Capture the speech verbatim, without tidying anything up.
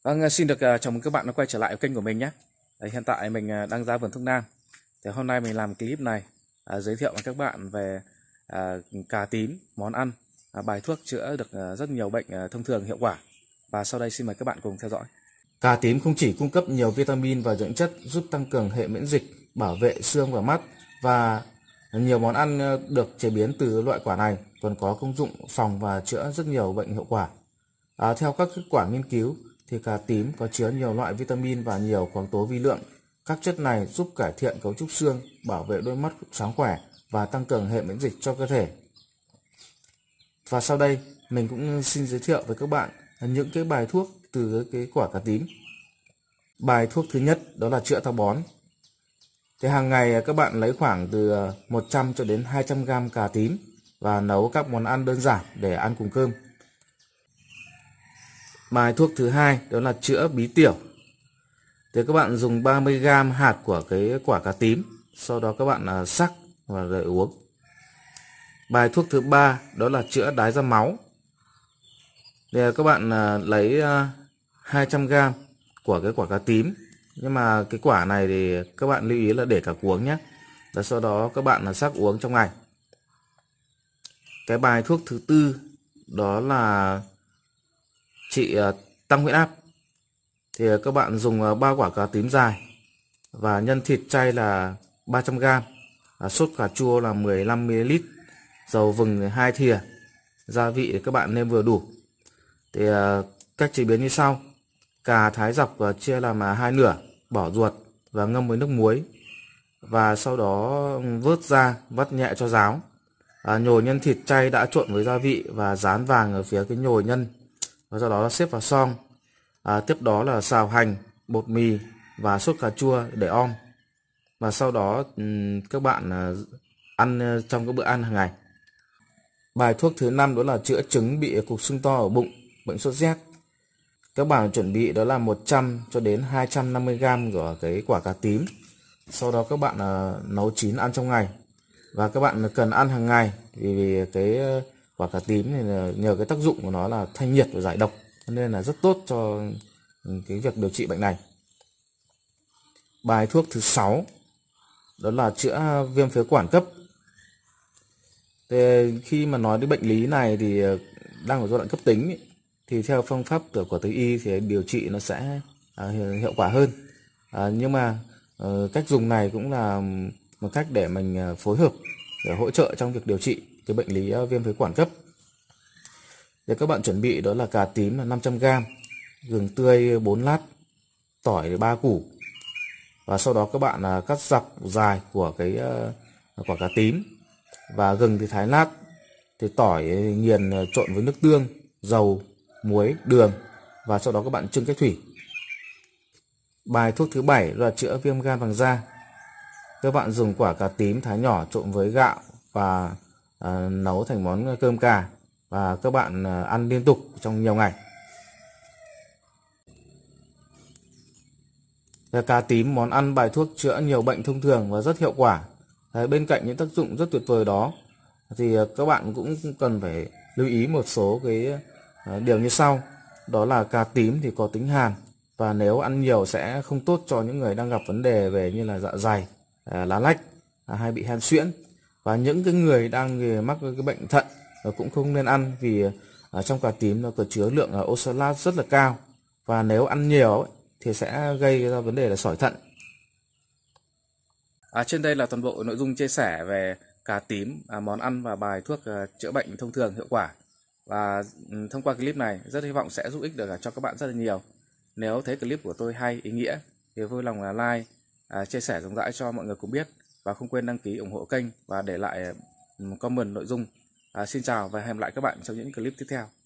Vâng, xin được uh, chào mừng các bạn đã quay trở lại kênh của mình nhé. Đấy, hiện tại mình uh, đang ra vườn thuốc nam. Thì hôm nay mình làm clip này uh, giới thiệu với các bạn về uh, cà tím, món ăn, uh, bài thuốc chữa được uh, rất nhiều bệnh uh, thông thường hiệu quả. Và sau đây xin mời các bạn cùng theo dõi. Cà tím không chỉ cung cấp nhiều vitamin và dưỡng chất giúp tăng cường hệ miễn dịch, bảo vệ xương và mắt, và nhiều món ăn được chế biến từ loại quả này còn có công dụng phòng và chữa rất nhiều bệnh hiệu quả. À, theo các kết quả nghiên cứu thì cà tím có chứa nhiều loại vitamin và nhiều khoáng tố vi lượng. Các chất này giúp cải thiện cấu trúc xương, bảo vệ đôi mắt sáng khỏe và tăng cường hệ miễn dịch cho cơ thể. Và sau đây mình cũng xin giới thiệu với các bạn những cái bài thuốc từ cái quả cà tím. Bài thuốc thứ nhất đó là chữa táo bón. Thì hàng ngày các bạn lấy khoảng từ một trăm cho đến hai trăm gam cà tím và nấu các món ăn đơn giản để ăn cùng cơm. Bài thuốc thứ hai đó là chữa bí tiểu. Thì các bạn dùng ba mươi gam hạt của cái quả cà tím, sau đó các bạn sắc và để uống. Bài thuốc thứ ba đó là chữa đái ra máu. Thì các bạn lấy hai trăm gam của cái quả cà tím, nhưng mà cái quả này thì các bạn lưu ý là để cả cuống nhé. Và sau đó các bạn là sắc uống trong ngày. Cái bài thuốc thứ tư đó là trị tăng huyết áp. Thì các bạn dùng ba quả cà tím dài và nhân thịt chay là ba trăm gam, sốt cà chua là mười lăm mi li lít, dầu vừng hai thìa, gia vị các bạn nêm vừa đủ. Thì cách chế biến như sau: cà thái dọc và chia làm hai nửa, bỏ ruột và ngâm với nước muối, và sau đó vớt ra vắt nhẹ cho ráo. À, nhồi nhân thịt chay đã trộn với gia vị và dán vàng ở phía cái nhồi nhân, và sau đó là xếp vào xoong. À, tiếp đó là xào hành, bột mì và sốt cà chua để om, và sau đó các bạn ăn trong các bữa ăn hàng ngày. Bài thuốc thứ năm đó là chữa chứng bị cục sưng to ở bụng, bệnh sốt rét. Các bạn chuẩn bị đó là một trăm cho đến hai trăm năm mươi gam của cái quả cà tím. Sau đó các bạn uh, nấu chín ăn trong ngày. Và các bạn cần ăn hàng ngày vì, vì cái quả cà tím này là nhờ cái tác dụng của nó là thanh nhiệt và giải độc, nên là rất tốt cho cái việc điều trị bệnh này. Bài thuốc thứ sáu đó là chữa viêm phế quản cấp. Thì khi mà nói đến bệnh lý này thì đang ở giai đoạn cấp tính ấy, thì theo phương pháp của Tây y thì điều trị nó sẽ à, hiệu quả hơn. À, nhưng mà à, cách dùng này cũng là một cách để mình phối hợp để hỗ trợ trong việc điều trị cái bệnh lý viêm phế quản cấp. Để các bạn chuẩn bị đó là cà tím là năm trăm gam, gừng tươi bốn lát, tỏi ba củ, và sau đó các bạn à, cắt dọc dài của cái uh, quả cà tím, và gừng thì thái lát, thì tỏi nghiền trộn với nước tương, dầu, muối, đường, và sau đó các bạn trưng cách thủy. Bài thuốc thứ bảy là chữa viêm gan vàng da. Các bạn dùng quả cà tím thái nhỏ trộn với gạo và à, nấu thành món cơm cà, và các bạn à, ăn liên tục trong nhiều ngày. Và cà tím món ăn bài thuốc chữa nhiều bệnh thông thường và rất hiệu quả. Đấy, bên cạnh những tác dụng rất tuyệt vời đó thì các bạn cũng cần phải lưu ý một số cái điều như sau. Đó là cà tím thì có tính hàn, và nếu ăn nhiều sẽ không tốt cho những người đang gặp vấn đề về như là dạ dày, lá lách hay bị hen suyễn. Và những cái người đang mắc cái bệnh thận cũng không nên ăn, vì trong cà tím nó có chứa lượng oxalat rất là cao, và nếu ăn nhiều thì sẽ gây ra vấn đề là sỏi thận. À, trên đây là toàn bộ nội dung chia sẻ về cà tím, à, món ăn và bài thuốc à, chữa bệnh thông thường hiệu quả. Và um, thông qua clip này rất hy vọng sẽ giúp ích được cho các bạn rất là nhiều. Nếu thấy clip của tôi hay, ý nghĩa thì vui lòng là like, à, chia sẻ rộng rãi cho mọi người cùng biết, và không quên đăng ký ủng hộ kênh và để lại um, comment nội dung. À, xin chào và hẹn gặp lại các bạn trong những clip tiếp theo.